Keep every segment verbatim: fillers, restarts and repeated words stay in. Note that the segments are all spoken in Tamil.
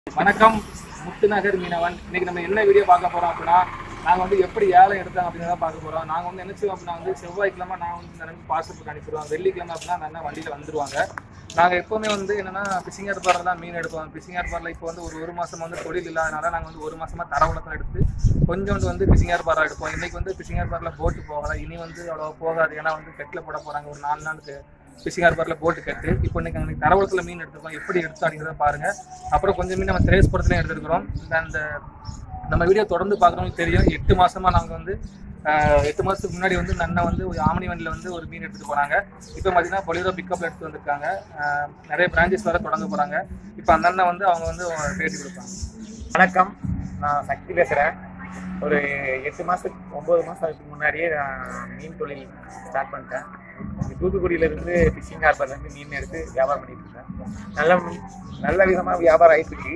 வணக்கம் முத்துநகர் மீனவன். இன்னைக்கு நம்ம என்ன வீடியோ பார்க்க போறோம் அப்படின்னா, நாங்கள் வந்து எப்படி ஏலம் எடுத்தாங்க அப்படிங்கிறத பார்க்க போறோம். நாங்கள் வந்து என்ன செய்வோம் அப்படின்னா வந்து செவ்வாய்க்கிழமை நான் வந்து இந்த ரெண்டு பார்சல் அனுப்பிடுவோம். வெள்ளிக்கிழமை அப்படின்னா அந்த அண்ணன் வண்டியில் வந்துருவாங்க. நாங்கள் எப்போவுமே வந்து என்னன்னா ஃபிஷிங் ஏற்பாடில் தான் மீன் எடுப்போம். ஃபிஷிங் ஏற்பாடில் இப்போ வந்து ஒரு ஒரு மாதம் வந்து தொழில் இல்லாதனால நாங்கள் வந்து ஒரு மாதமாக தரவுலத்தை எடுத்து கொஞ்சோண்டு வந்து ஃபிஷிங் ஏற்பாடாக எடுப்போம். இன்றைக்கி வந்து ஃபிஷிங் ஏற்பாடில் போட்டு போகலை, இனி வந்து அவ்வளோ போகாது. ஏன்னா வந்து கெட்டில் போட போகிறாங்க ஒரு நாலு நாளுக்கு ஃபிஷிங் ஏற்பாடில் போட்டு கட்டு. இப்போ இன்றைக்கி அன்றைக்கி தரவுலத்தில் மீன் எடுத்துருக்கோம். எப்படி எடுத்தோம் அப்படிங்கிறத பாருங்கள். அப்புறம் கொஞ்சம் மீன் நம்ம திரேஸ்புரத்துலேயும் எடுத்துருக்கிறோம். அந்த நம்ம வீடியோ தொடர்ந்து பார்க்குறவங்களுக்கு தெரியும். எட்டு மாதமாக நாங்கள் வந்து எட்டு மாதத்துக்கு முன்னாடி வந்து அண்ணன் வந்து ஒரு ஆமணி வண்டியில் வந்து ஒரு மீன் எடுத்துகிட்டு போகிறாங்க. இப்போ பார்த்தீங்கன்னா பொலிரோ பிக்கப்பில் எடுத்து வந்திருக்காங்க. நிறைய பிரான்ச்சஸ் வர தொடங்க போகிறாங்க. இப்போ அந்த அண்ணன் வந்து அவங்க வந்து பேட்டி கொடுப்பாங்க. வணக்கம், நான் சக்தி பேசுகிறேன். ஒரு எட்டு மாதத்துக்கு ஒம்பது மாதத்துக்கு முன்னாடியே நான் மீன் தொழில் ஸ்டார்ட் பண்ணிட்டேன். தூத்துக்குடியிலேருந்து ஃபிஷிங் ஹார்பர்லேருந்து மீன் எடுத்து வியாபாரம் பண்ணிட்டு இருக்கேன். நல்ல நல்ல விதமாக வியாபாரம் ஆகிட்டு இருக்கு.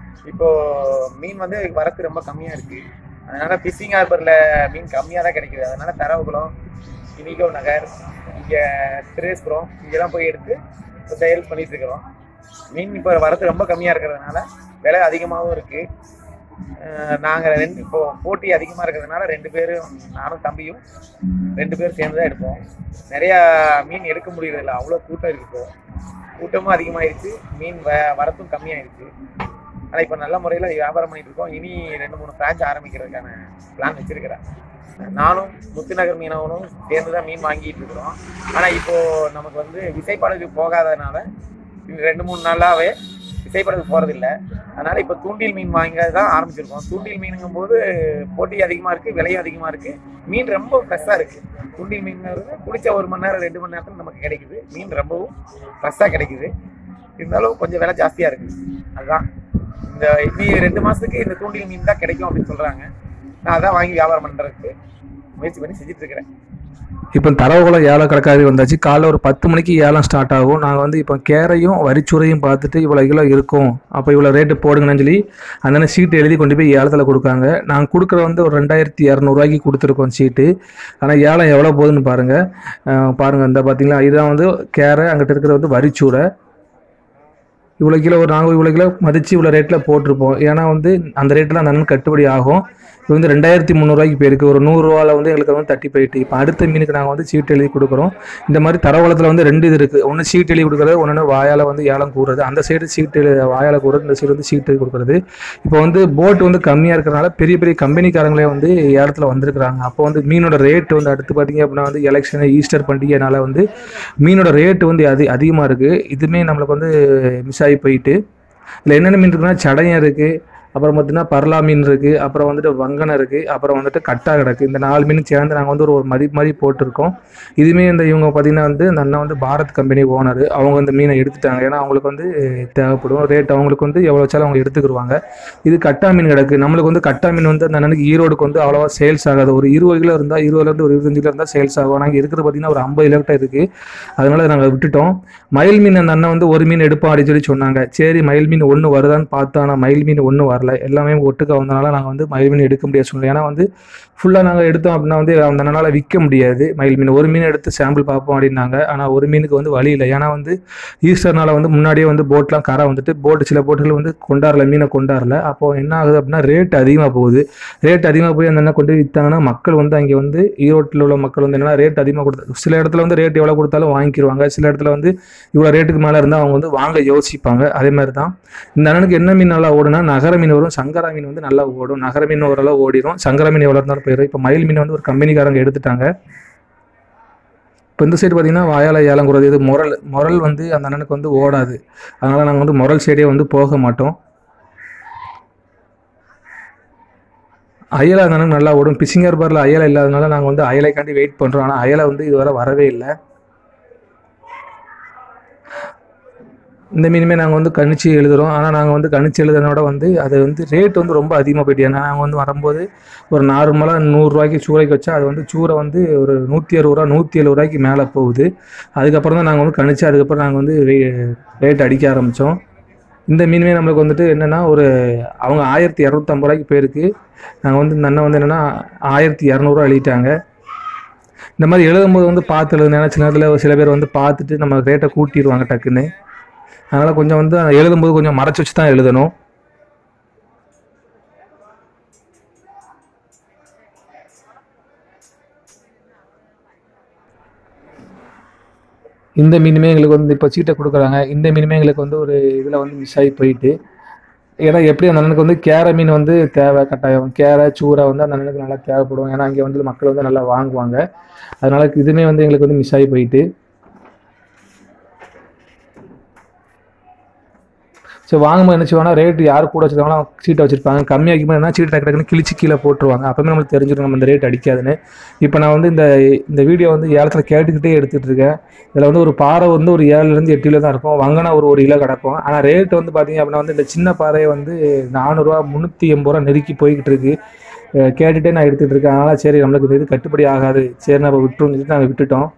இப்போது மீன் வந்து வரத்து ரொம்ப கம்மியாக இருக்குது. அதனால் ஃபிஷிங் ஹார்பரில் மீன் கம்மியாக தான் கிடைக்குது. அதனால் தரவுகுளம், மீனவநகர், இங்கே திரேஸ்புரம் இங்கெல்லாம் போய் எடுத்து இப்போ சேல் பண்ணிகிட்டு இருக்கிறோம். மீன் இப்போ வரத்து ரொம்ப கம்மியாக இருக்கிறதுனால விலை அதிகமாகவும் இருக்குது. நாங்கள் ரெண்டு இப்போ போட்டி அதிகமாக இருக்கிறதுனால ரெண்டு பேரும், நானும் தம்பியும் ரெண்டு பேரும் சேர்ந்து தான் எடுப்போம். நிறையா மீன் எடுக்க முடியறதில்ல, அவ்வளோ கூட்டம் இருக்குது. இப்போ கூட்டமும் அதிகமாகிடுச்சு, மீன் வ வரத்தும் கம்மியாகிடுச்சு. ஆனால் இப்போ நல்ல முறையில் வியாபாரம் பண்ணிட்டு இருக்கோம். இனி ரெண்டு மூணு பிரான்ச் ஆரம்பிக்கிறதுக்கான பிளான் வச்சுருக்கிறேன். நானும் முத்துநகர் மீனவனும் சேர்ந்து தான் மீன் வாங்கிட்டு இருக்கிறோம். ஆனால் இப்போது நமக்கு வந்து விசைப்படகு போகாததுனால ரெண்டு மூணு நாளாகவே விசைப்படகு போகிறதில்ல. அதனால் இப்போ தூண்டில் மீன் வாங்க தான் ஆரம்பிச்சிருக்கோம். தூண்டில் மீனுங்கும் போது போட்டி அதிகமாக இருக்குது, விலையும் அதிகமாக இருக்குது. மீன் ரொம்ப ஃப்ரெஷ்ஷாக இருக்குது. தூண்டில் மீன்ங்கிறது குளிச்ச ஒரு மணி நேரம் ரெண்டு மணி நேரத்தில் நமக்கு கிடைக்குது. மீன் ரொம்பவும் ஃப்ரெஷ்ஷாக கிடைக்குது. இருந்தாலும் கொஞ்சம் விலை ஜாஸ்தியாக இருக்குது. அதுதான் இந்த இன்னும் ரெண்டு மாதத்துக்கு இந்த தூண்டில் மீன் தான் கிடைக்கும் அப்படின்னு சொல்கிறாங்க. நான் அதான் வாங்கி வியாபாரம் பண்ணுறதுக்கு முயற்சி பண்ணி செஞ்சிட்ருக்கிறேன். இப்போ தரவுகுளம் ஏலம் கணக்காக வந்தாச்சு. காலைல ஒரு பத்து மணிக்கு ஏலம் ஸ்டார்ட் ஆகும். நாங்கள் வந்து இப்போ கேரையும் வரிச்சுரையும் பார்த்துட்டு இவ்வளோ கிலோ இருக்கும், அப்போ இவ்வளோ ரேட்டு போடுங்கன்னு சொல்லி அந்த சீட்டு எழுதி கொண்டு போய் ஏலத்தில் கொடுக்காங்க. நாங்கள் கொடுக்குற வந்து ஒரு ரெண்டாயிரத்தி இரநூறுவாய்க்கு கொடுத்துருக்கோம் சீட்டு. ஆனால் ஏலம் எவ்வளோ போகுதுன்னு பாருங்கள். பாருங்கள் இந்த பார்த்தீங்களா, இதுதான் வந்து கேரை, அங்கிட்ட இருக்கிற வந்து வரிச்சூரை. இவ்வளோ கிலோ ஒரு நாங்கள் இவ்வளோ கிலோ மதித்து இவ்வளோ ரேட்டில் போட்டிருப்போம். ஏன்னா வந்து அந்த ரேட்டில் அந்த அண்ணன் கட்டுப்படி ஆகும். இது வந்து ரெண்டாயிரத்தி முந்நூறுவாய்க்கு போயிருக்கு. ஒரு நூறுரூவாவில் வந்து எங்களுக்கு வந்து தட்டி போயிட்டு இப்போ அடுத்த மீனுக்கு நாங்கள் வந்து சீட்டு எழுதி கொடுக்குறோம். இந்த மாதிரி தரவளத்தில் வந்து ரெண்டு இது இருக்குது. ஒன்று சீட்டு எழுதி கொடுக்குறது, ஒன்று வாயால் வந்து ஏலம் கூடுறது. அந்த சைடு சீட்டு வாயால் கூடுறது, இந்த சைடு வந்து சீட்டு எழுதி கொடுக்குறது. இப்போ வந்து போட் வந்து கம்மியாக இருக்கிறனால பெரிய பெரிய கம்பெனிக்காரங்களே வந்து ஏலத்தில் வந்திருக்கிறாங்க. அப்போ வந்து மீனோட ரேட்டு வந்து அடுத்து பார்த்திங்க அப்படின்னா வந்து எலெக்ஷன், ஈஸ்டர் பண்டிகைனால வந்து மீனோட ரேட்டு வந்து அதி அதிகமாக இருக்குது. இதுவுமே நம்மளுக்கு வந்து மிஸ் ஆகி போயிட்டு இதில் என்னென்ன மீன் இருக்குன்னா சடையம் இருக்குது, அப்புறம் பார்த்தீங்கன்னா பர்லா மீன் இருக்குது, அப்புறம் வந்துட்டு வங்கனை இருக்குது, அப்புறம் வந்துட்டு கட்டா கிடக்கு. இந்த நாலு மீன் சேர்ந்து நாங்கள் வந்து ஒரு ஒரு மதிப்பு மாதிரி போட்டிருக்கோம். இதுவுமே இந்த இவங்க பார்த்திங்கன்னா வந்து அந்த அண்ணன் வந்து பாரத் கம்பெனி ஓனர். அவங்க வந்து மீனை எடுத்துட்டாங்க. ஏன்னா அவங்களுக்கு வந்து தேவைப்படும் ரேட், அவங்களுக்கு வந்து எவ்வளோ வச்சாலும் அவங்க எடுத்துக்கிடுவாங்க. இது கட்டா மீன் கிடக்கு. நம்மளுக்கு வந்து கட்டா மீன் வந்து அந்த அண்ணனுக்கு ஈரோடுக்கு வந்து அவ்வளோவா சேல்ஸ் ஆகாது. ஒரு இருபது கிலோ இருந்தால் இருபதுலேருந்து ஒரு இருபத்தஞ்சு கிலோ இருந்தால் சேல்ஸ் ஆகும். நாங்கள் இருக்கிறது பார்த்திங்கன்னா ஒரு ஐம்பது கிலோ கிட்ட இருக்குது. அதனால நாங்கள் விட்டுட்டோம். மயில் மீன் அந்த அண்ணன் வந்து ஒரு மீன் எடுப்போம் அப்படின்னு சொல்லி சொன்னாங்க. சரி மயில் மீன் ஒன்று வருதான்னு பார்த்தோம். ஆனால் மயில் மீன் ஒன்றும் வரல. எல்லாமே ஒட்டுக்க வந்தனால நாங்கள் வந்து மயில் மீன் எடுக்க முடியாது சொல்லலாம். ஏன்னா வந்து ஃபுல்லாக நாங்கள் எடுத்தோம் அப்படின்னா வந்து அந்த நாளால் விற்க முடியாது. மயில் மீன் ஒரு மீன் எடுத்து சாம்பிள் பார்ப்போம் அப்படின்னாங்க. ஆனால் ஒரு மீனுக்கு வந்து வழி இல்லை. ஏன்னா வந்து ஈஸ்டர்னால வந்து முன்னாடியே வந்து போட்லாம் கரை வந்துட்டு போட்டு சில போட்டுகள் வந்து கொண்டாடல, மீனை கொண்டாடல. அப்போது என்ன ஆகுது அப்படின்னா ரேட் அதிகமாக போகுது. ரேட் அதிகமாக போய் அந்த என்ன கொண்டு போய் விற்றாங்கன்னா மக்கள் வந்து அங்கே வந்து ஈரோட்டில் உள்ள மக்கள் வந்து என்னன்னா ரேட் அதிகமாக கொடுத்து சில இடத்துல வந்து ரேட் எவ்வளோ கொடுத்தாலும் வாங்கிக்கிடுவாங்க. சில இடத்துல வந்து இவ்வளோ ரேட்டுக்கு மேலே இருந்தால் அவங்க வந்து வாங்க யோசிப்பாங்க. அதே மாதிரி தான் இந்த அண்ணனுக்கு என்ன மீன் நல்லா ஓடுனா நகர மீன் வரும், சங்கரா மீன் வந்து நல்லா ஓடும். நகர மீன் ஓரளவு ஓடிடும், சங்கரா மீன் எவ்வளோ இருந்தாலும் போயிடும். இப்போ மயில் மீன் வந்து ஒரு கம்பெனிக்காரங்க எடுத்துட்டாங்க. இப்போ இந்த சைடு பார்த்தீங்கன்னா வாயால் ஏலம் கூடாது. இது முரல் முரல் வந்து அந்த அண்ணனுக்கு வந்து ஓடாது. அதனால் நாங்கள் வந்து முரல் சைடே வந்து போக மாட்டோம். அயலை அந்த அண்ணனுக்கு நல்லா ஓடும். ஃபிஷிங் ஹார்பரில் அயலை இல்லாதனால நாங்கள் வந்து அயலைக்காண்டி வெயிட் பண்ணுறோம். ஆனால் அயலை வந்து இதுவரை வரவே இல்லை. இந்த மீனுமே நாங்கள் வந்து கணிச்சு எழுதுகிறோம். ஆனால் நாங்கள் வந்து கணிச்சு எழுதுனோட வந்து அது வந்து ரேட் வந்து ரொம்ப அதிகமாக போயிட்டு. ஏன்னா நாங்கள் வந்து வரும்போது ஒரு நார்மலாக நூறுரூவாய்க்கு சூறைக்கு வச்சா அது வந்து சூறை வந்து ஒரு நூற்றி அறுபது ரூபா நூற்றி எழுபது ரூபாய்க்கு மேலே போகுது. அதுக்கப்புறம் தான் நாங்கள் வந்து கணிச்சு அதுக்கப்புறம் நாங்கள் வந்து ரேட் அடிக்க ஆரம்பித்தோம். இந்த மீனுமே நம்மளுக்கு வந்துட்டு என்னென்னா ஒரு அவங்க ஆயிரத்தி இரநூத்தம்பது ரூபாய்க்கு போயிருக்கு. நாங்கள் வந்து இந்த அண்ணன் வந்து என்னென்னா ஆயிரத்தி இரநூறுவா எழுதிட்டாங்க. இந்த மாதிரி எழுதும்போது வந்து பார்த்து எழுதுனா சில நேரத்தில் சில பேர் வந்து பார்த்துட்டு நம்ம ரேட்டை கூட்டிடுவாங்க டக்குன்னு. அதனால் கொஞ்சம் வந்து எழுதும்போது கொஞ்சம் மறைச்சி வச்சு தான் எழுதணும். இந்த மீனுமே எங்களுக்கு வந்து இப்போ சீட்டை கொடுக்குறாங்க. இந்த மீனுமே எங்களுக்கு வந்து ஒரு இதில் வந்து மிஸ் ஆகி போயிட்டு, ஏன்னா எப்படி அந்த அண்ணனுக்கு வந்து கேரை மீன் வந்து தேவை கட்டாயம். கேரை சூரை வந்து அந்த அண்ணனுக்கு நல்லா தேவைப்படும். ஏன்னா அங்கே வந்து மக்கள் வந்து நல்லா வாங்குவாங்க. அதனால இதுவுமே வந்து எங்களுக்கு வந்து மிஸ் ஆகி போயிட்டு. ஸோ வாங்கும்போது என்ன செய்வாங்கன்னா ரேட்டு யார் கூட வச்சுருக்காங்களோ சீட்டை வச்சுருப்பாங்க. கம்மியாகிக்கும் என்ன சீட்டை டக்கு டக்குன்னு கிழிச்சு கீழே போட்டுருவாங்க. அப்போமே நம்மளுக்கு தெரிஞ்சிடும் நம்ம இந்த ரேட் அடிக்காதுன்னு. இப்போ நான் வந்து இந்த இந்த வீடியோ வந்து ஏலத்தில் கேட்டுக்கிட்டே எடுத்துகிட்டு இருக்கேன். இதில் வந்து ஒரு பாறை வந்து ஒரு ஏழுலேருந்து எட்டு கிலோ தான் இருக்கும். வாங்கினா ஒரு ஒரு கிலோ கிடக்கும். ஆனால் ரேட் வந்து பார்த்திங்க அப்படின்னா வந்து இந்த சின்ன பாறையை வந்து நானூறுரூவா முந்நூற்றி எண்பது ரூபா நெருக்கி போய்கிட்டு இருக்கு. கேட்டுகிட்டே நான் எடுத்துகிட்டு இருக்கேன். அதனால் சரி நம்மளுக்கு இது கட்டுப்படி ஆகாது, சரி நம்ம விட்டுருன்னு சொல்லிட்டு நாங்கள் விட்டுட்டோம்.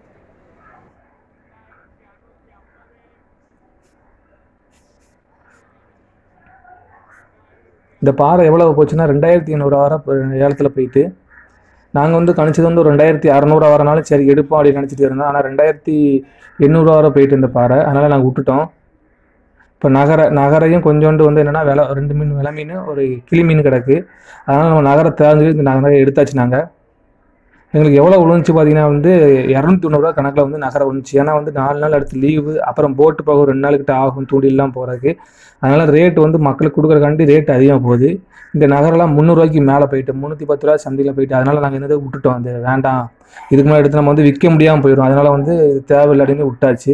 இந்த பாறை எவ்வளோ போச்சுன்னா ரெண்டாயிரத்தி எண்ணூறு வாரம் ஏலத்தில் போயிட்டு, நாங்கள் வந்து கணிச்சது வந்து ஒரு ரெண்டாயிரத்தி அறநூறு வரனாலும் சரி எடுப்போம் அப்படின்னு நினச்சிட்டு இருந்தோம். ஆனால் ரெண்டாயிரத்தி எண்ணூறு வாரம் போயிட்டு இந்த பாறை, அதனால் நாங்கள் விட்டுட்டோம். இப்போ நகர நகரையும் கொஞ்சோண்டு வந்து என்னென்னா விலை ரெண்டு மீன் விலை மீன் ஒரு கிளி மீன் கிடக்கு. அதனால் நம்ம நகரை தேர்ந்து இந்த நகரை எடுத்தாச்சு. நாங்கள் எங்களுக்கு எவ்வளோ விழுந்துச்சு பார்த்தீங்கன்னா வந்து இரநூத்தி தொண்ணூறுரூவா கணக்கில் வந்து நகரை விழுந்துச்சு. ஏன்னா வந்து நாலு நாள் அடுத்து லீவு, அப்புறம் போட்டு போக ரெண்டு நாளுக்கிட்ட ஆகும் தூண்டிலாம் போகிறதுக்கு. அதனால் ரேட்டு வந்து மக்களுக்கு கொடுக்குறக்காண்டி ரேட் அதிகமாக போகுது. இந்த நகரெல்லாம் முந்நூறுரூவாய்க்கு மேலே போயிட்டு முந்நூற்றி பத்து ரூபா சந்தையில் போயிட்டு, அதனால் நாங்கள் என்னதை விட்டுட்டோம். அது வேண்டாம், இதுக்கு மேலே எடுத்து நம்ம வந்து விற்க முடியாமல் போயிடும். அதனால் வந்து தேவையில்லாட்டின்னு விட்டாச்சு.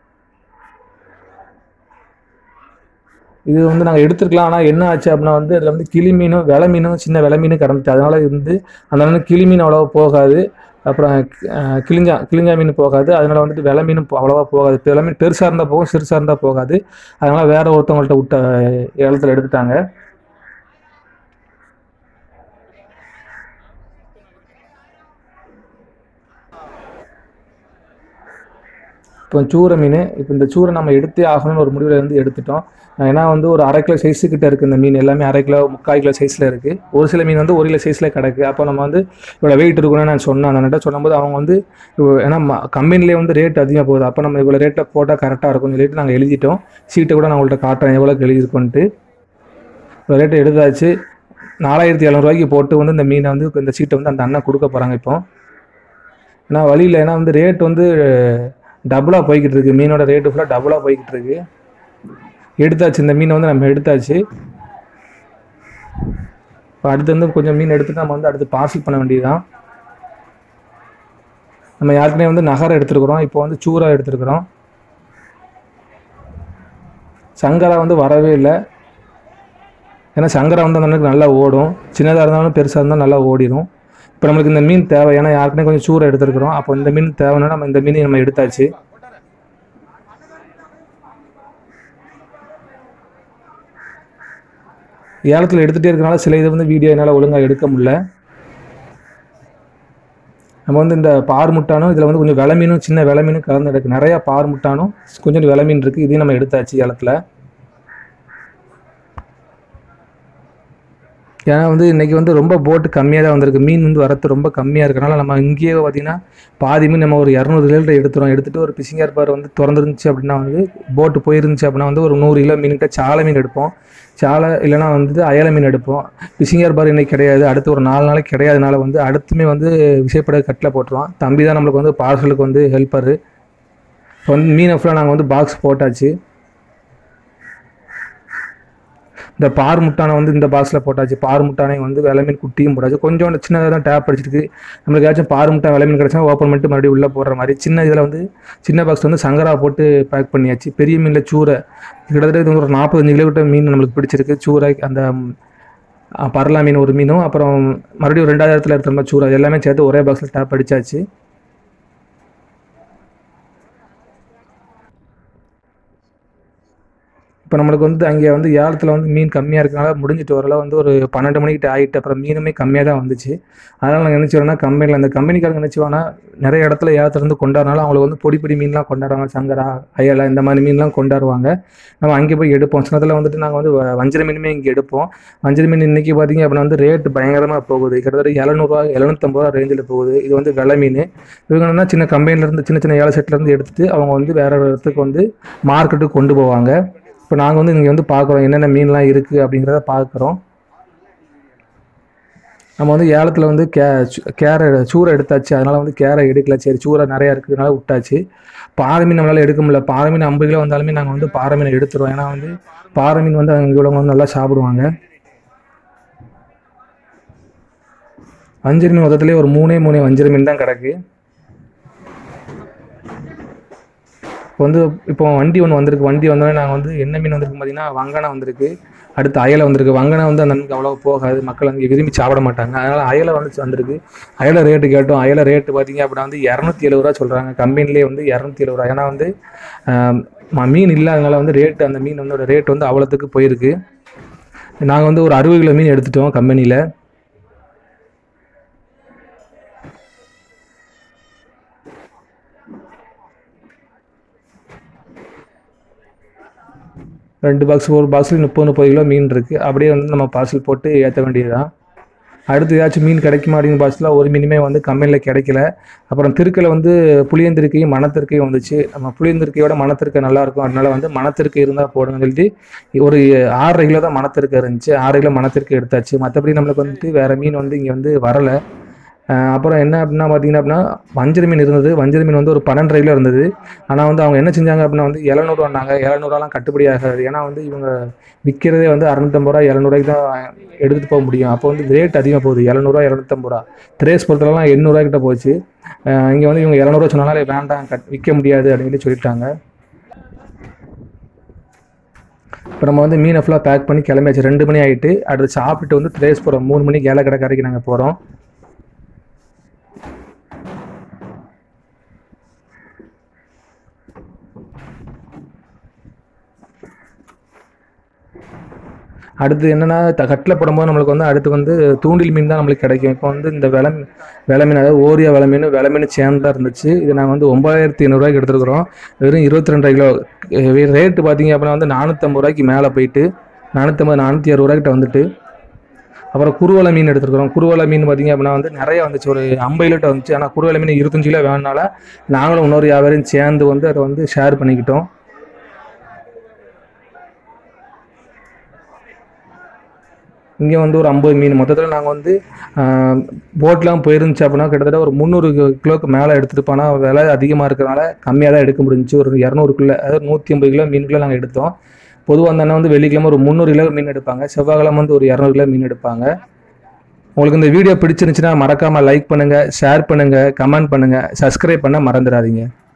இது வந்து நாங்கள் எடுத்துருக்கலாம். ஆனால் என்ன ஆச்சு அப்படின்னா வந்து அதில் வந்து கிளி மீனும் விலை மீனும் சின்ன விலை மீனும் கிடந்துச்சு. அதனால் வந்து அதனால கிளி மீன் அவ்வளோவா போகாது. அப்புறம் கிளிஞ்சா கிளிஞ்சா மீன் போகாது. அதனால் வந்துட்டு விலை மீனும் அவ்வளோவா போகாது. விலை மீன் பெருசாக இருந்தால் போகும், சிறுசாக இருந்தால் போகாது. அதனால் வேறு ஒருத்தவங்கள்ட்ட விட்ட ஏலத்தில் எடுத்துட்டாங்க. இப்போ சூரை மீன், இப்போ இந்த சூரை நம்ம எடுத்தே ஆகணும்னு ஒரு முடிவில் வந்து எடுத்துட்டோம். ஏன்னா வந்து ஒரு அரை கிலோ சைஸுக்கிட்ட இருக்குது இந்த மீன். எல்லாமே அரை கிலோ முக்கால் கிலோ சைஸில் இருக்குது. ஒரு சில மீன் வந்து ஒரு கிலோ சைஸில் கிடக்கு. அப்போ நம்ம வந்து இவ்வளோ வெயிட் இருக்குன்னு நான் சொன்னேன். அந்த நட்ட சொல்லும்போது அவங்க வந்து ஏன்னா கம்பெனிலே வந்து ரேட் அதிகமாக போகுது, அப்போ நம்ம இவ்வளோ ரேட்டில் போட்டால் கரெக்டாக இருக்கும்னு சொல்லிட்டு நாங்கள் எழுதிட்டோம். சீட்டை கூட நான் உங்கள்கிட்ட காட்டுறேன் எவ்வளோக்கு எழுதியிருக்கோன்ட்டு. இவ்வளோ ரேட்டை எடுத்தாச்சு. நாலாயிரத்தி எழுநூறுவாய்க்கு போட்டு வந்து இந்த மீனை வந்து இந்த சீட்டை வந்து அந்த அண்ணன் கொடுக்க போகிறாங்க. இப்போ ஏன்னா வழியில் ஏன்னா வந்து ரேட் வந்து டபுளாக போய்கிட்டு இருக்கு. மீனோட ரேட்டு ஃபுல்லாக டபுளாக போய்கிட்டு இருக்கு. எடுத்தாச்சு, இந்த மீனை வந்து நம்ம எடுத்தாச்சு. இப்போ அடுத்து வந்து கொஞ்சம் மீன் எடுத்துட்டு நம்ம வந்து அடுத்து பார்சல் பண்ண வேண்டியதுதான். நம்ம யாருக்குனே வந்து நகரை எடுத்துருக்குறோம். இப்போ வந்து சூறா எடுத்துருக்குறோம். சங்கரா வந்து வரவே இல்லை. ஏன்னா சங்கரா வந்து அந்த அண்ணனுக்கு நல்லா ஓடும். சின்னதாக இருந்தாலும் பெருசாக இருந்தாலும் நல்லா ஓடிடும். இப்போ நம்மளுக்கு இந்த மீன் தேவை. ஏன்னா யாருக்குனே கொஞ்சம் சூறை எடுத்துருக்குறோம். அப்போ இந்த மீன் தேவைன்னா நம்ம இந்த மீனை நம்ம எடுத்தாச்சு. ஏலத்தில் எடுத்துகிட்டே இருக்கனால சில இது வந்து வீடியோ என்னால் ஒழுங்காக எடுக்க முடியல. நம்ம வந்து இந்த பார் முட்டானும் இதில் வந்து கொஞ்சம் விலை மீனும் சின்ன விலை மீனும் கலந்து இருக்குது. நிறையா பார் முட்டானும் கொஞ்சம் விலை மீன் இருக்குது. இதையும் நம்ம எடுத்தாச்சு ஏலத்தில். ஏன்னா வந்து இன்றைக்கி வந்து ரொம்ப போட்டு கம்மியாக தான் வந்திருக்கு. மீன் வந்து வரத்து ரொம்ப கம்மியாக இருக்கனால நம்ம இங்கேயே பார்த்திங்கன்னா பாதி மீன் நம்ம ஒரு இரநூறு கிலோ எடுத்துகிறோம். எடுத்துகிட்டு ஒரு பிசிங் ஏற்பாடு வந்து திறந்துருந்துச்சு அப்படின்னா வந்து போட்டு போயிருந்துச்சு அப்படின்னா வந்து ஒரு நூறு கிலோ மீன்கிட்ட சாலை மீன் எடுப்போம். சாலை இல்லைனா வந்து அயலை மீன் எடுப்போம். பிசிங் ஏற்பாடு இன்றைக்கி கிடையாது, அடுத்து ஒரு நாலு நாளைக்கு கிடையாதுனால வந்து அடுத்துமே வந்து விசைப்பட கட்டில் போட்டுருவோம். தம்பி தான் நம்மளுக்கு வந்து பார்சலுக்கு வந்து ஹெல்ப்பரு. இப்போ வந்து மீனை ஃபுல்லாக நாங்கள் வந்து பாக்ஸ் போட்டாச்சு. இந்த பார் முட்டானை வந்து இந்த பாக்ஸில் போட்டாச்சு. பார் முட்டானை வந்து விலை மீன் குட்டியும் போட்டாச்சு. கொஞ்சோண்டு சின்னதாக தான் டேப் அடிச்சிருக்கு. நம்மளுக்கு ஏதாச்சும் பார் முட்டை விலை மீன் கிடச்சா ஓப்பன் பண்ணிட்டு மறுபடியும் உள்ளே போடுற மாதிரி சின்ன இதில் வந்து சின்ன பாக்ஸ் வந்து சங்கரா போட்டு பேக் பண்ணியாச்சு. பெரிய மீனில் சூறை கிட்டத்தட்ட இது ஒரு நாற்பத்தஞ்சு கிலோ கிட்ட மீன் நம்மளுக்கு பிடிச்சிருக்கு. சூறை அந்த பரலா மீன் ஒரு மீனும் அப்புறம் மறுபடியும் ரெண்டாயிரத்தில் எடுத்த மாதிரி சூறை எல்லாமே சேர்த்து ஒரே பாக்ஸில் டேப் அடித்தாச்சு. இப்போ நம்மளுக்கு வந்து அங்கே வந்து ஏலத்தில் வந்து மீன் கம்மியாக இருக்கனால முடிஞ்சிட்டு வரல வந்து ஒரு பன்னெண்டு மணிக்கிட்ட ஆகிட்டு. அப்புறம் மீனுமே கம்மியாக தான் வந்துச்சு. அதனால் நாங்கள் நினச்சிரோன்னா கம்பெனியில் அந்த கம்பெனிக்காரங்க நினச்சிவானா நிறைய இடத்துல ஏலத்துலேருந்து கொண்டாடுறனால அவங்களுக்கு வந்து பொடி பொடி மீன்லாம் கொண்டாடுவாங்க. சங்கரா அயலை இந்த மாதிரி மீன்லாம் கொண்டாடுவாங்க. நம்ம அங்கே போய் எடுப்போம். சின்னத்தில் வந்துட்டு நாங்கள் வந்து வஞ்சிர மீனுமே இங்கே எடுப்போம். வஞ்சிர மீன் இன்றைக்கி பார்த்திங்க அப்படின்னா வந்து ரேட்டு பயங்கரமாக போகுது. கிட்டத்தட்ட எழுநூறுவா எழுநூற்றம்பது ரூபா ரேஞ்சில் போகுது. இது வந்து வெலை மீன். இவங்க என்னன்னா சின்ன கம்பெனிலேருந்து சின்ன சின்ன ஏழை செட்லேருந்து எடுத்துகிட்டு அவங்க வந்து வேறு இடத்துக்கு வந்து மார்க்கெட்டுக்கு கொண்டு போவாங்க. இப்போ நாங்கள் வந்து இங்கே வந்து பார்க்குறோம் என்னென்ன மீன்லாம் இருக்குது அப்படிங்கிறத பார்க்குறோம். நம்ம வந்து ஏலத்தில் வந்து கே கேரை சூரை எடுத்தாச்சு, அதனால் வந்து கேரை எடுக்கல. சரி சூரை நிறையா இருக்கிறதுனால விட்டாச்சு. பாறை மீன் நம்மளால் எடுக்க முடியல. பாறை மீன் ஐம்பது கிலோ வந்தாலுமே நாங்கள் வந்து பாறை மீனை எடுத்துருவோம். ஏன்னா வந்து பாறை மீன் வந்து அங்கே உள்ளவங்க வந்து நல்லா சாப்பிடுவாங்க. வஞ்சர மீன் மொத்தத்துலேயே ஒரு மூணே மூணே வஞ்சர மீன் தான் கிடக்கு. இப்போ வந்து இப்போ வண்டி ஒன்று வந்திருக்கு. வண்டி வந்தோடனே நாங்கள் வந்து என்ன மீன் வந்திருக்கு பார்த்தீங்கன்னா வங்கனை வந்திருக்கு. அடுத்து அயலை வந்திருக்கு. வங்கனை வந்து அந்த மீனுக்கு அவ்வளோ போகாது, மக்கள் அங்கே விரும்பி சாப்பிட மாட்டாங்க. அதனால் அயலை வந்து வந்திருக்கு. அயலை ரேட்டு கேட்டோம். அயலை ரேட்டு பார்த்தீங்க அப்படின்னா வந்து இரநூத்தி எழுபது ரூபா சொல்கிறாங்க. கம்பெனிலே வந்து இரநூத்தி எழுபது ரூபா. ஏன்னா வந்து மீன் இல்லாதனால வந்து ரேட்டு அந்த மீன் வந்து ரேட் வந்து அவ்வளோத்துக்கு போயிருக்கு. நாங்கள் வந்து ஒரு அறுபது கிலோ மீன் எடுத்துட்டோம் கம்பெனியில். ரெண்டு பாக்ஸ் ஒரு பாக்ஸில் முப்பது முப்பது கிலோ மீன் இருக்குது. அப்படியே வந்து நம்ம பார்சல் போட்டு ஏற்ற வேண்டியது தான். அடுத்து ஏதாச்சும் மீன் கிடைக்குமா அப்படிங்கிற பாக்ஸில் ஒரு மீனுமே வந்து கம்பெனியில் கிடைக்கல. அப்புறம் திருக்கையில் வந்து புளியந்திருக்கையும் மணத்திருக்கையும் வந்துச்சு. நம்ம புளியந்திருக்கையோட மணத்திருக்கை நல்லாயிருக்கும், அதனால வந்து மணத்திருக்கை இருந்தால் போடுங்கன்னு சொல்லிட்டு ஒரு ஆறரை கிலோ தான் மணத்திருக்கை இருந்துச்சு. ஆறு கிலோ மணத்திருக்கை எடுத்தாச்சு. மற்றபடி நம்மளுக்கு வந்துட்டு வேறு மீன் வந்து இங்கே வந்து வரலை. அப்புறம் என்ன அப்படின்னா பார்த்தீங்கன்னா அப்படின்னா வஞ்சர மீன் இருந்தது. வஞ்சர மீன் வந்து ஒரு பன்னெண்டரை கிலோ இருந்தது. ஆனால் வந்து அவங்க என்ன செஞ்சாங்க அப்படின்னா வந்து எழுநூறுவான்னாங்க. எழுநூறுவாலாம் கட்டுப்படி ஆகாது. ஏன்னா வந்து இவங்க விற்கிறதே வந்து அறுநூத்தம்பது ரூபா எழுநூறுவாய்க்கு தான் எடுத்துகிட்டு போக முடியும். அப்போ வந்து ரேட் அதிகமாக போகுது. எழுநூறுவா எழுநூத்தம்பது ரூபா. திரேஸ் பொறுத்தலாம் எண்ணூறுவாய்க்கிட்ட போச்சு. இங்கே வந்து இவங்க எழுநூறுவா சொன்னாலே வேண்டாம், கட் விற்க முடியாது அப்படின்னு சொல்லிட்டாங்க. இப்போ நம்ம வந்து மீனை ஃபுல்லாக பேக் பண்ணி கிளம்பியாச்சு. ரெண்டு மணி ஆகிட்டு. அடுத்து சாப்பிட்டு வந்து திரேஸ் போகிறோம். மூணு மணிக்கு ஏழை கடை கரைக்கு நாங்கள் போகிறோம். அடுத்து என்னென்னா கட்டில் போடும்போது நம்மளுக்கு வந்து அடுத்து வந்து தூண்டில் மீன் தான் நம்மளுக்கு கிடைக்கும். இப்போ வந்து இந்த வெலை வெலை மீன், அதாவது ஓரியா வெலை மீன் வெலை மீன் சேர்ந்தா இருந்துச்சு. இது நாங்கள் வந்து ஒம்பதாயிரத்தி ஐநூறுரூவாய்க்கு எடுத்துருக்குறோம். வெறும் இருபத்தி ரெண்டரை கிலோ. ரேட்டு பார்த்தீங்க அப்படின்னா வந்து நானூற்றம்பது ரூபாய்க்கு மேலே போயிட்டு நானூற்றம்பது நானூற்றி அறுபது ரூபாய்க்கிட்ட வந்துட்டு. அப்புறம் குருவலை மீன் எடுத்துருக்குறோம். குருவலை மீன் பார்த்தீங்க அப்படின்னா வந்து நிறைய வந்துச்சு. ஒரு ஐம்பது கிலோ வந்துச்சு. ஆனால் குருவலை மீன் இருபத்தஞ்சு கிலோ வேணுனால நாங்களும் இன்னொரு வியாபாரியும் சேர்ந்து வந்து அதை வந்து ஷேர் பண்ணிக்கிட்டோம். இங்கே வந்து ஒரு ஐம்பது மீன் மொத்தத்தில் நாங்கள் வந்து போட்லாம் போயிருந்துச்சு அப்படின்னா கிட்டத்தட்ட ஒரு முந்நூறு கிலோக்கு மேலே எடுத்துகிட்டு போனால் விலை அதிகமாக இருக்கிறனால கம்மியாக தான் எடுக்க முடிஞ்சிச்சு. ஒரு இரநூறுக்குள்ளே, அதாவது நூற்றி ஐம்பது கிலோ மீனுக்குள்ளே நாங்கள் எடுத்தோம். பொதுவாக அந்த அண்ணன் வந்து வெள்ளிக்கிழமை ஒரு முந்நூறு கிலோ மீன் எடுப்பாங்க. செவ்வாய்க்கிழமை வந்து ஒரு இரநூறு கிலோ மீன் எடுப்பாங்க. உங்களுக்கு இந்த வீடியோ பிடிச்சிருந்துச்சுன்னா மறக்காமல் லைக் பண்ணுங்கள், ஷேர் பண்ணுங்கள், கமெண்ட் பண்ணுங்கள், சப்ஸ்கிரைப் பண்ண மறந்துடாதீங்க.